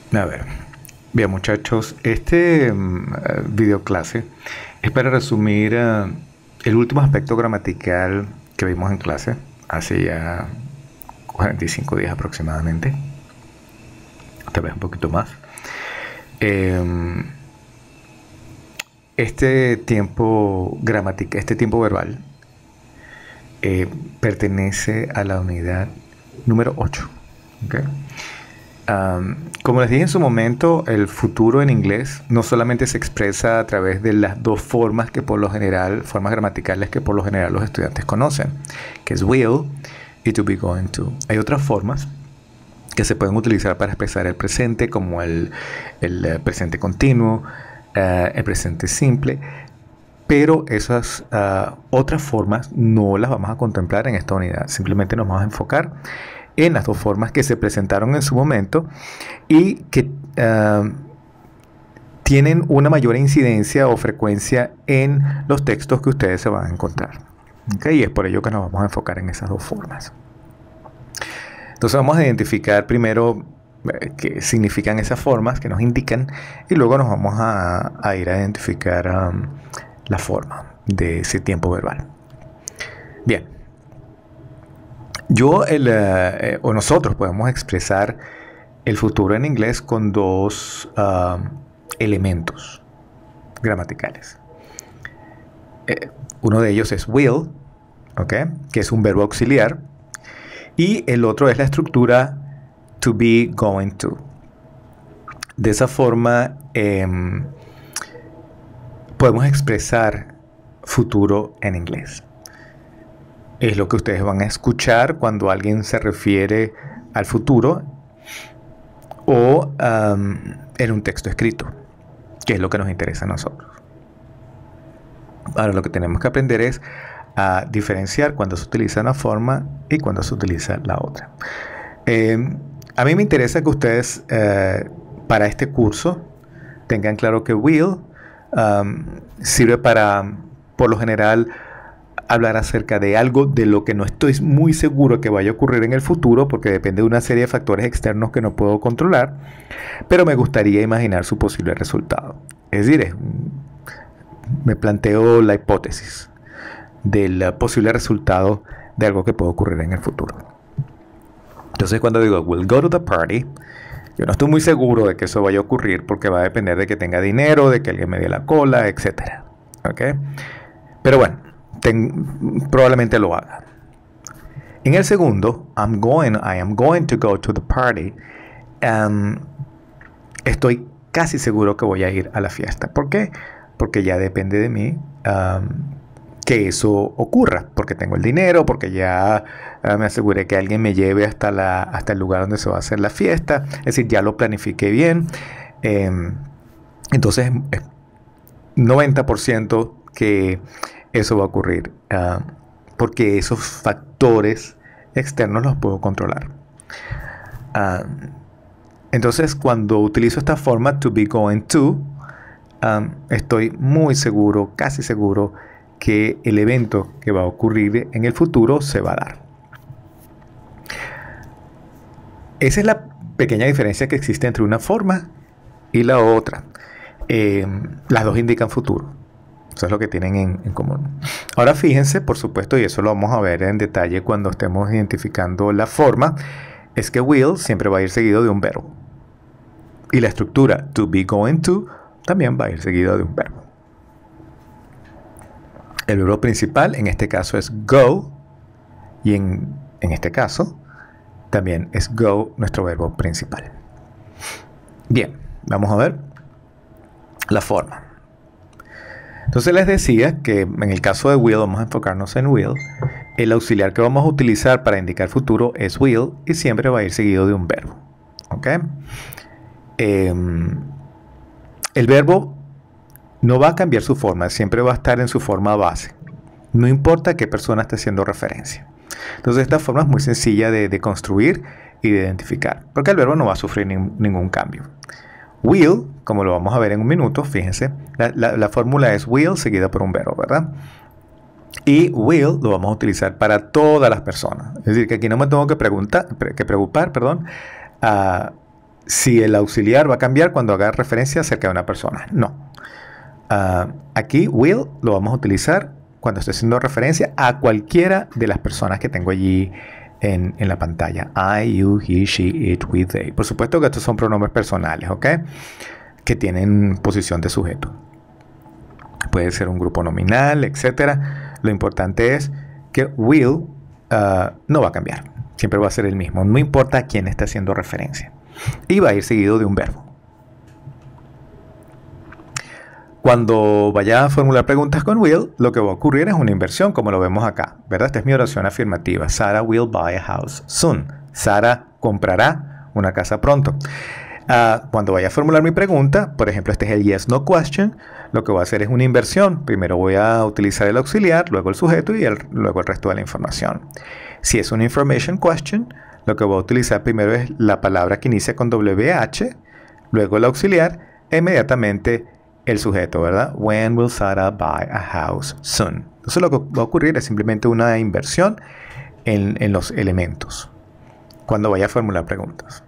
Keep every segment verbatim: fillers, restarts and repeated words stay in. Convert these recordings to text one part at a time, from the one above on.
A ver, bien muchachos, este mm, eh, video clase es para resumir eh, el último aspecto gramatical que vimos en clase hace ya cuarenta y cinco días aproximadamente, tal vez un poquito más. Eh, este tiempo gramatical, este tiempo verbal eh, pertenece a la unidad número ocho. ¿Okay? Um, como les dije en su momento, el futuro en inglés no solamente se expresa a través de las dos formas que por lo general, formas gramaticales que por lo general los estudiantes conocen, que es will y to be going to. Hay otras formas que se pueden utilizar para expresar el presente, como el, el presente continuo, uh, el presente simple, pero esas uh, otras formas no las vamos a contemplar en esta unidad. Simplemente nos vamos a enfocar en las dos formas que se presentaron en su momento y que uh, tienen una mayor incidencia o frecuencia en los textos que ustedes se van a encontrar. ¿Okay? Y es por ello que nos vamos a enfocar en esas dos formas. Entonces vamos a identificar primero eh, qué significan esas formas que nos indican y luego nos vamos a, a ir a identificar um, la forma de ese tiempo verbal. Bien. Yo el, eh, o nosotros podemos expresar el futuro en inglés con dos uh, elementos gramaticales. Eh, uno de ellos es will, ¿okay? Que es un verbo auxiliar, y el otro es la estructura to be going to. De esa forma eh, podemos expresar futuro en inglés. Es lo que ustedes van a escuchar cuando alguien se refiere al futuro o um, en un texto escrito, que es lo que nos interesa a nosotros. Ahora lo que tenemos que aprender es a diferenciar cuando se utiliza una forma y cuando se utiliza la otra. Eh, a mí me interesa que ustedes eh, para este curso tengan claro que will um, sirve para, por lo general, hablar acerca de algo de lo que no estoy muy seguro que vaya a ocurrir en el futuro, porque depende de una serie de factores externos que no puedo controlar, pero me gustaría imaginar su posible resultado. Es decir, es, me planteo la hipótesis del posible resultado de algo que puede ocurrir en el futuro. Entonces cuando digo we'll go to the party, yo no estoy muy seguro de que eso vaya a ocurrir porque va a depender de que tenga dinero, de que alguien me dé la cola, etcétera. ¿Okay? Pero bueno, Ten, probablemente lo haga. En el segundo, I'm going, I am going to go to the party. Um, estoy casi seguro que voy a ir a la fiesta. ¿Por qué? Porque ya depende de mí um, que eso ocurra. Porque tengo el dinero, porque ya uh, me aseguré que alguien me lleve hasta, la, hasta el lugar donde se va a hacer la fiesta. Es decir, ya lo planifiqué bien. Um, entonces, noventa por ciento que eso va a ocurrir uh, porque esos factores externos los puedo controlar. Uh, entonces, cuando utilizo esta forma to be going to, um, estoy muy seguro, casi seguro, que el evento que va a ocurrir en el futuro se va a dar. Esa es la pequeña diferencia que existe entre una forma y la otra. Eh, las dos indican futuro. Eso es lo que tienen en, en común. Ahora fíjense, por supuesto, y eso lo vamos a ver en detalle cuando estemos identificando la forma, es que will siempre va a ir seguido de un verbo. Y la estructura to be going to también va a ir seguido de un verbo. El verbo principal en este caso es go, y en, en este caso también es go nuestro verbo principal. Bien, vamos a ver la forma. Entonces les decía que en el caso de will, vamos a enfocarnos en will, el auxiliar que vamos a utilizar para indicar futuro es will y siempre va a ir seguido de un verbo. ¿Ok? Eh, el verbo no va a cambiar su forma, siempre va a estar en su forma base. No importa a qué persona esté haciendo referencia. Entonces esta forma es muy sencilla de, de construir y de identificar, porque el verbo no va a sufrir ni, ningún cambio. Will, como lo vamos a ver en un minuto, fíjense, la, la, la fórmula es will seguida por un verbo, ¿verdad? Y will lo vamos a utilizar para todas las personas. Es decir, que aquí no me tengo que, preguntar, que preocupar, perdón, uh, si el auxiliar va a cambiar cuando haga referencia acerca de una persona. No. Uh, aquí will lo vamos a utilizar cuando esté haciendo referencia a cualquiera de las personas que tengo allí en, en la pantalla. I, you, he, she, it, we, they. Por supuesto que estos son pronombres personales, ¿ok? Que tienen posición de sujeto. Puede ser un grupo nominal, etcétera. Lo importante es que will uh, no va a cambiar. Siempre va a ser el mismo. No importa a quién está haciendo referencia. Y va a ir seguido de un verbo. Cuando vaya a formular preguntas con will, lo que va a ocurrir es una inversión, como lo vemos acá, ¿verdad? Esta es mi oración afirmativa. Sarah will buy a house soon. Sarah comprará una casa pronto. Uh, cuando vaya a formular mi pregunta, por ejemplo, este es el yes, no question, lo que voy a hacer es una inversión. Primero voy a utilizar el auxiliar, luego el sujeto y el, luego el resto de la información. Si es una information question, lo que voy a utilizar primero es la palabra que inicia con W H, luego el auxiliar e inmediatamente el sujeto, ¿verdad? When will Sarah buy a house soon? Entonces lo que va a ocurrir es simplemente una inversión en, en los elementos cuando vaya a formular preguntas.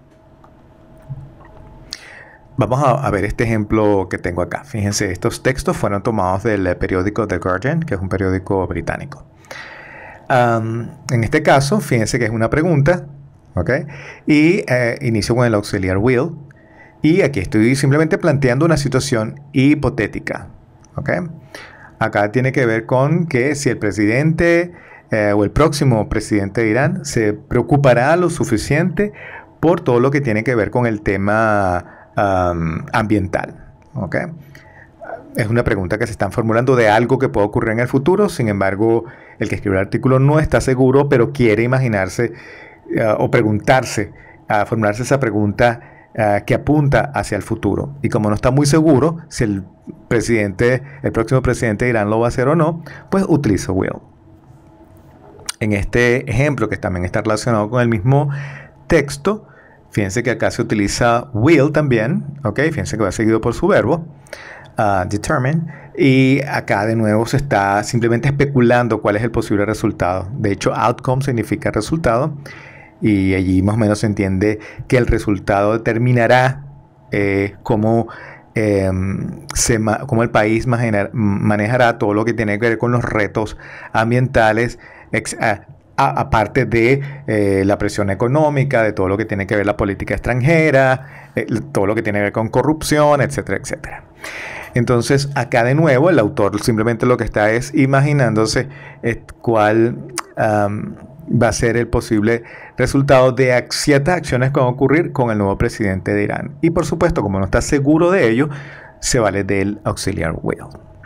Vamos a, a ver este ejemplo que tengo acá. Fíjense, estos textos fueron tomados del periódico The Guardian, que es un periódico británico. Um, en este caso, fíjense que es una pregunta, ¿ok? Y eh, inicio con el auxiliar will. Y aquí estoy simplemente planteando una situación hipotética, ¿ok? Acá tiene que ver con que si el presidente eh, o el próximo presidente de Irán se preocupará lo suficiente por todo lo que tiene que ver con el tema um, ambiental, ¿ok? Es una pregunta que se están formulando de algo que pueda ocurrir en el futuro. Sin embargo, el que escribe el artículo no está seguro, pero quiere imaginarse uh, o preguntarse, uh, formularse esa pregunta Uh, que apunta hacia el futuro. Y como no está muy seguro si el presidente, el próximo presidente de Irán lo va a hacer o no, pues utilizo will. En este ejemplo, que también está relacionado con el mismo texto, fíjense que acá se utiliza will también, ¿ok? Fíjense que va seguido por su verbo, uh, determine, y acá de nuevo se está simplemente especulando cuál es el posible resultado. De hecho, outcome significa resultado, y allí más o menos se entiende que el resultado determinará eh, cómo, eh, se cómo el país manejará todo lo que tiene que ver con los retos ambientales, ex, a, a, aparte de eh, la presión económica, de todo lo que tiene que ver la política extranjera, eh, todo lo que tiene que ver con corrupción, etcétera, etcétera. Entonces, acá de nuevo, el autor simplemente lo que está es imaginándose eh, cuál um, va a ser el posible resultado de ciertas acciones que van a ocurrir con el nuevo presidente de Irán. Y por supuesto, como no está seguro de ello, se vale del auxiliar will.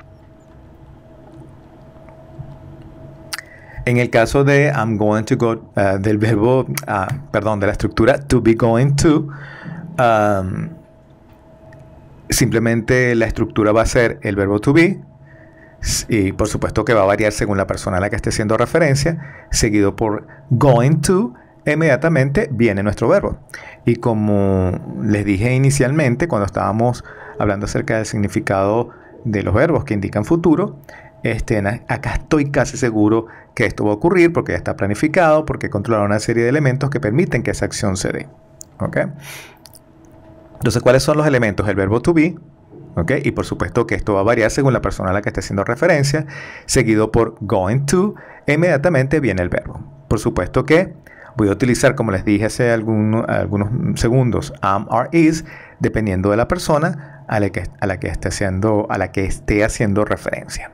En el caso de I'm going to go, uh, del verbo, uh, perdón, de la estructura to be going to, um, simplemente la estructura va a ser el verbo to be, y por supuesto que va a variar según la persona a la que esté haciendo referencia, seguido por going to, e inmediatamente viene nuestro verbo. Y como les dije inicialmente, cuando estábamos hablando acerca del significado de los verbos que indican futuro, este, acá estoy casi seguro que esto va a ocurrir porque ya está planificado, porque he controlado una serie de elementos que permiten que esa acción se dé. ¿Ok? Entonces, ¿cuáles son los elementos? El verbo to be, ¿ok? Y por supuesto que esto va a variar según la persona a la que esté haciendo referencia, seguido por going to, e inmediatamente viene el verbo. Por supuesto que voy a utilizar, como les dije hace algún, algunos segundos, am, are, is, dependiendo de la persona a la que, a la que, esté, haciendo, a la que esté haciendo referencia.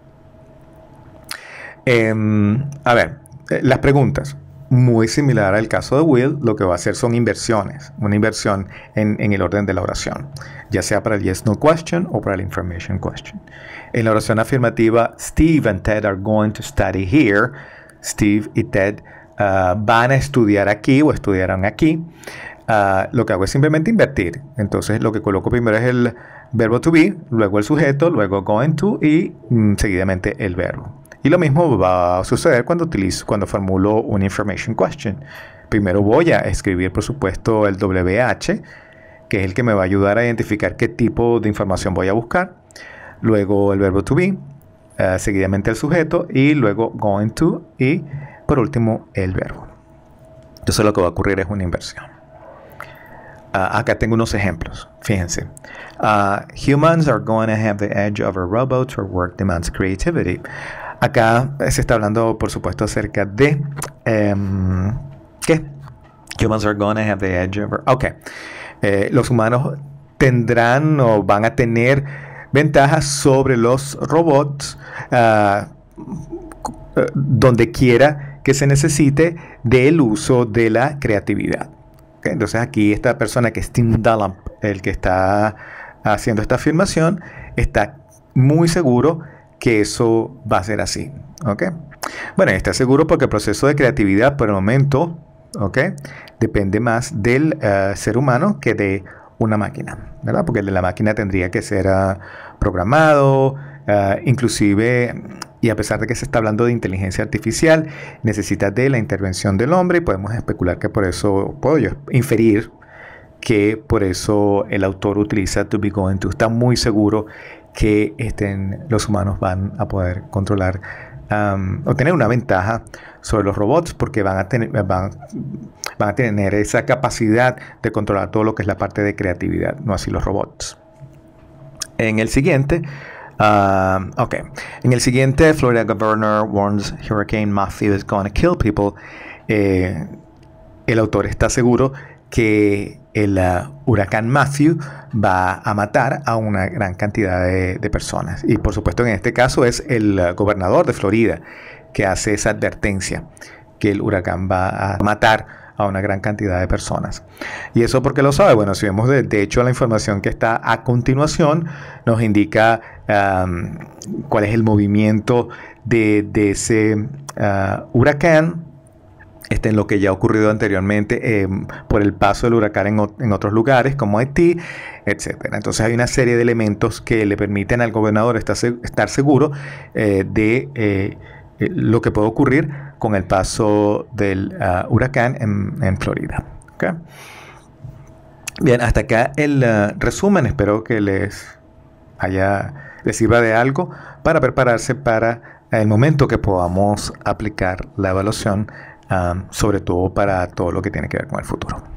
Eh, a ver, eh, las preguntas. Muy similar al caso de will, lo que va a hacer son inversiones, una inversión en, en el orden de la oración, ya sea para el yes no question o para el information question. En la oración afirmativa, Steve and Ted are going to study here. Steve y Ted uh, van a estudiar aquí o estudiarán aquí. Uh, lo que hago es simplemente invertir. Entonces lo que coloco primero es el verbo to be, luego el sujeto, luego going to y mm, seguidamente el verbo. Y lo mismo va a suceder cuando utilizo, cuando formulo un information question. Primero voy a escribir, por supuesto, el W H, que es el que me va a ayudar a identificar qué tipo de información voy a buscar. Luego el verbo to be, uh, seguidamente el sujeto y luego going to y por último el verbo. Entonces lo que va a ocurrir es una inversión. Uh, acá tengo unos ejemplos, fíjense. Uh, humans are going to have the edge over robots or work demands creativity. Acá se está hablando, por supuesto, acerca de... Um, ¿Qué? Humans are going to have the edge over... Ok. Eh, los humanos tendrán o van a tener ventajas sobre los robots uh, donde quiera que se necesite del uso de la creatividad. Okay, entonces aquí esta persona que es Tim Dunlap, el que está haciendo esta afirmación, está muy seguro que eso va a ser así. ¿Okay? Bueno, está seguro porque el proceso de creatividad por el momento, ¿okay?, depende más del uh, ser humano que de una máquina, ¿verdad? Porque el de la máquina tendría que ser uh, programado, uh, inclusive, y a pesar de que se está hablando de inteligencia artificial, necesita de la intervención del hombre y podemos especular que por eso, puedo yo inferir que por eso el autor utiliza to be going to. Está muy seguro que estén, los humanos van a poder controlar um, o tener una ventaja sobre los robots porque van a, tener, van, van a tener esa capacidad de controlar todo lo que es la parte de creatividad, no así los robots. En el siguiente... Uh, ok, en el siguiente, Florida Governor warns Hurricane Matthew is going to kill people. Eh, el autor está seguro que el uh, huracán Matthew va a matar a una gran cantidad de, de personas. Y por supuesto en este caso es el uh, gobernador de Florida que hace esa advertencia que el huracán va a matar a una gran cantidad de personas. ¿Y eso por qué lo sabe? Bueno, si vemos de, de hecho la información que está a continuación nos indica um, cuál es el movimiento de, de ese uh, huracán, este, en lo que ya ha ocurrido anteriormente eh, por el paso del huracán en, en otros lugares como Haití, etcétera. Entonces hay una serie de elementos que le permiten al gobernador estar, estar seguro eh, de eh, lo que puede ocurrir con el paso del uh, huracán en, en Florida. ¿Okay? Bien, hasta acá el uh, resumen. Espero que les haya les sirva de algo para prepararse para el momento que podamos aplicar la evaluación, um, sobre todo para todo lo que tiene que ver con el futuro.